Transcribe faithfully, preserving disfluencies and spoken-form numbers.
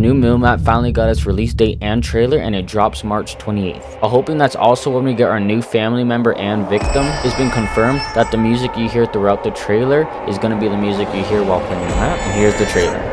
new Moon map finally got its release date and trailer, and it drops March twenty-eighth. I'm hoping that's also when we get our new family member and victim. It's been confirmed that the music you hear throughout the trailer is going to be the music you hear while playing the map, and here's the trailer.